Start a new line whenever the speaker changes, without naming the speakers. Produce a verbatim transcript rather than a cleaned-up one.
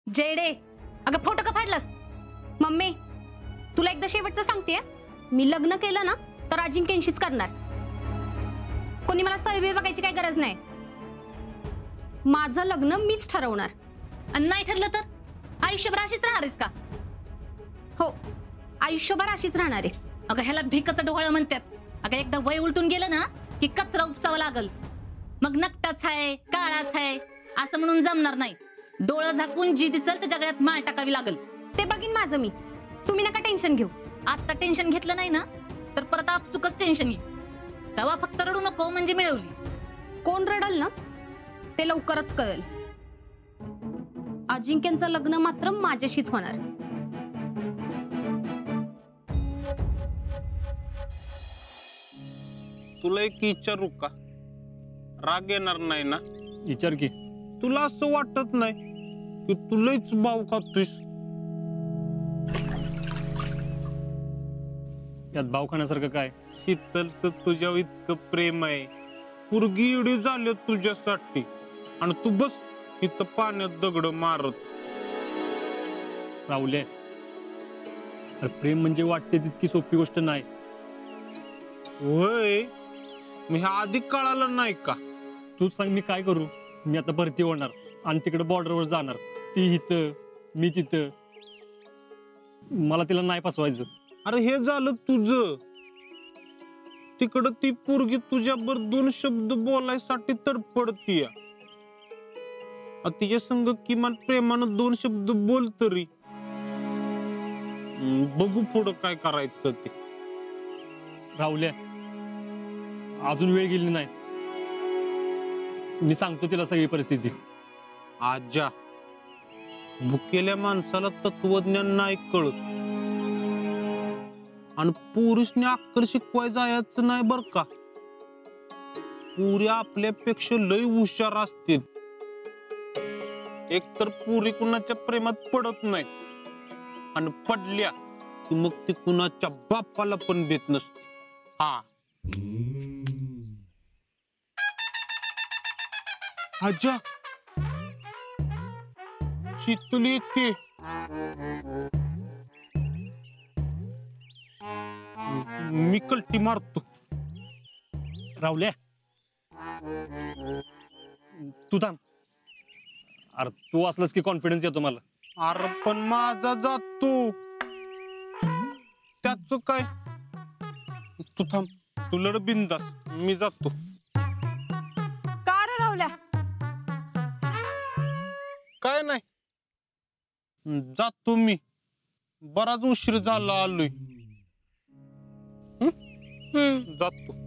जेडे, अगं फोटो का फाडलास?
मम्मी, तुला एकदा शेवटचं सांगते, मी लग्न केलं ना तर अजिंक्यशीच करणार. कोणी मला स्थळबीळ बघायची काही गरज नाही. माझं लग्न मीच ठरवणार.
आणि नाही ठरलं तर आयुष्यभर अशीच राहणार आहेस का?
हो, आयुष्यभर अशीच राहणार आहे.
अगं ह्याला भिकाचं डोहाळं म्हणतात. अगं एकदा वय उलटून गेलं ना की कचरा उपसावा लागल. मग नकटाच आहे, काळाच आहे असं म्हणून जमणार नाही. डोळं झाकून जी दिसल त्याच्या गळ्यात माळ टाकावी लागल.
ते बघीन माझं मी, तुम्ही नका टेन्शन घेऊ.
आता टेन्शन घेतलं नाही ना तर परत आपसुकच टेन्शन येईल. तेव्हा फक्त रडू नको म्हणजे मिळवली.
कोण रडल ना ते लवकरच कळेल. अजिंक्यचं लग्न मात्र माझ्याशीच होणार.
तुला एक विचारू का? राग येणार नाही ना?
विचार की.
तुला असं वाटत नाही की तू लईच भाव खातोयस?
यात भाव खाण्यासारखं काय?
शीतलचं तुझ्यावर इतकं प्रेम आहे, पुरगी एवढी झाली तुझ्यासाठी, आणि तू बस इथं पाण्यात दगड मारत.
राहुले, अरे प्रेम म्हणजे वाटते तितकी सोपी गोष्ट नाही.
होय, मी ह्या आधी कळालं नाही का?
तूच सांग मी काय करू? मी आता भरती होणार आणि तिकडे बॉर्डरवर जाणार. ती इथं, मी तिथं. मला तिला नाही फसवायचं.
अरे हे झालं तुझं. तिकडं ती पोरगी तुझ्यावर दोन शब्द बोलायसाठी तडफडतीय. तिच्या संग किमान प्रेमानं दोन शब्द बोल तरी. बघू पुढं काय करायचं ते.
राहुल्या, अजून वेळ गेली नाही. मी सांगतो तिला सगळी परिस्थिती.
आजा, भुकेल्या माणसाला तत्वज्ञान नाही कळत, आणि पुरुषने अक्कल शिकवाय जायचं नाही बर का. पुरी आपल्यापेक्षा लय हुशार असते. एक तर पुरी कुणाच्या प्रेमात पडत नाही, आणि पडल्या की मग ती कुणाच्या बापाला पण देत नसते. हा आजा, शीतल येते. मी कल्टी मारतो.
राहुल्या, तू थांब. अरे तू असलास की कॉन्फिडन्स येतो मला.
अरे पण माझा जातो, त्याच काय. तू थांब, तू लढ बिंदास, मी जातो.
का रे राहुल्या?
काय नाही, जातो मी. बराच उशीर झाला आलोय. जातो.